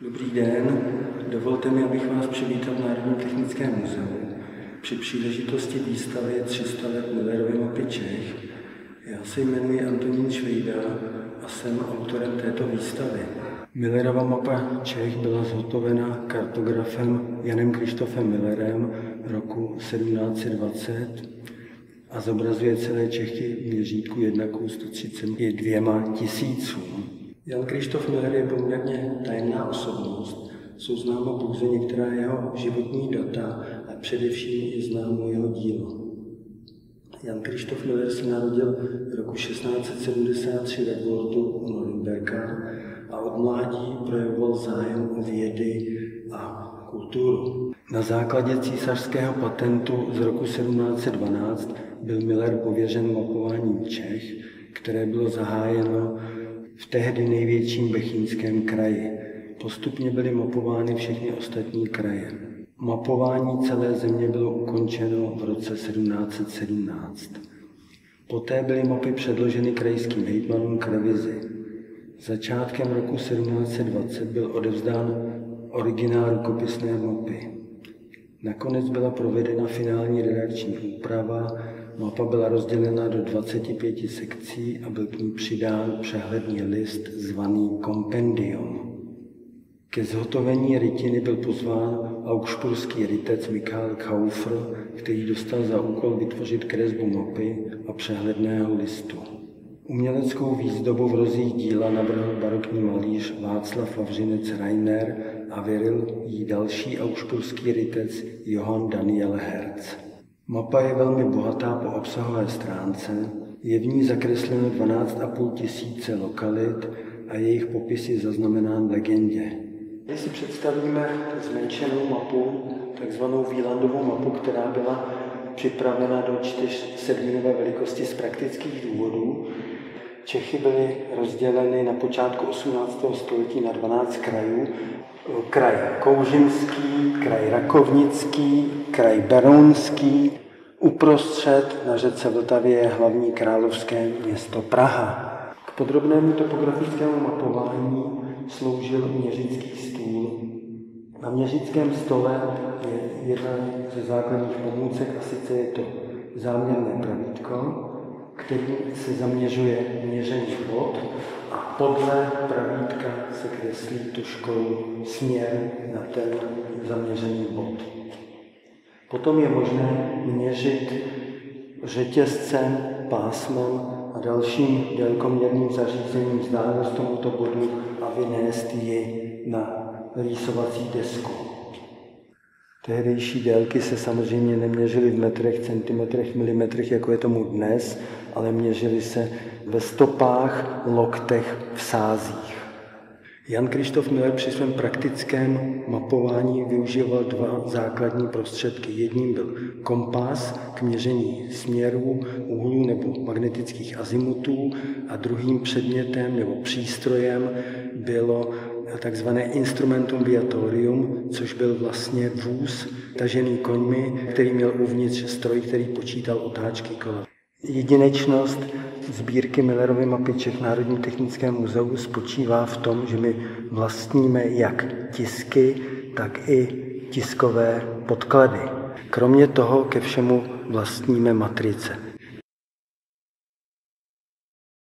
Dobrý den, dovolte mi, abych vás přivítal v Národním technickém muzeu při příležitosti výstavy 300 let Millerovy mapy Čech. Já se jmenuji Antonín Švejda a jsem autorem této výstavy. Millerova mapa Čech byla zhotovena kartografem Janem Krištofem Millerem roku 1720 a zobrazuje celé Čechy v měřítku 1:132 tisícům. Jan Krištof Miller je poměrně tajemná osobnost. Jsou známa pouze některá jeho životní data a především je známo jeho dílo. Jan Krištof Miller se narodil roku 1673 ve Wortu u Norimberka a od mládí projevoval zájem o vědy a kulturu. Na základě císařského patentu z roku 1712 byl Miller pověřen mapováním Čech, které bylo zahájeno v tehdy největším Bechyňském kraji. Postupně byly mapovány všechny ostatní kraje. Mapování celé země bylo ukončeno v roce 1717. Poté byly mapy předloženy krajským hejtmanům k revizi. Začátkem roku 1720 byl odevzdán originál rukopisné mapy. Nakonec byla provedena finální redakční úprava, mapa byla rozdělena do 25 sekcí a byl k ní přidán přehledný list zvaný kompendium. Ke zhotovení rytiny byl pozván augsburský rytec Michael Kaufer, který dostal za úkol vytvořit kresbu mapy a přehledného listu. Uměleckou výzdobu v rozích díla navrhl barokní malíř Václav Vavřinec Reiner a věřil jí další augsburský rytec Johann Daniel Herz. Mapa je velmi bohatá po obsahové stránce, je v ní zakresleno 12,5 tisíce lokalit a jejich popis je zaznamenán v legendě. Když si představíme zmenšenou mapu, takzvanou Wielandovou mapu, která byla připravena do 4/7 velikosti z praktických důvodů, Čechy byly rozděleny na počátku 18. století na 12 krajů. Kraj Kouřimský, kraj Rakovnický, kraj Berounský. Uprostřed na řece Vltavě je hlavní královské město Praha. K podrobnému topografickému mapování sloužil měřický stůl. Na měřickém stole je jedna ze základních pomůcek a sice je to záměrné pravítko, kterým se zaměřuje měřený bod a podle pravítka se kreslí tužkou směr na ten zaměřený bod. Potom je možné měřit řetězcem, pásmem a dalším délkoměrným zařízením vzdálenost tomuto bodu a vynést ji na rýsovací desku. Tehdejší délky se samozřejmě neměřily v metrech, centimetrech, milimetrech, jako je tomu dnes, ale měřily se ve stopách, loktech, v sázích. Jan Krištof Miller při svém praktickém mapování využíval dva základní prostředky. Jedním byl kompas k měření směrů, úhlů nebo magnetických azimutů a druhým předmětem nebo přístrojem bylo takzvané instrumentum viatorium, což byl vlastně vůz tažený koňmi, který měl uvnitř stroj, který počítal otáčky kola. Jedinečnost sbírky Millerovy mapy Čech v Národním technickém muzeu spočívá v tom, že my vlastníme jak tisky, tak i tiskové podklady. Kromě toho ke všemu vlastníme matrice.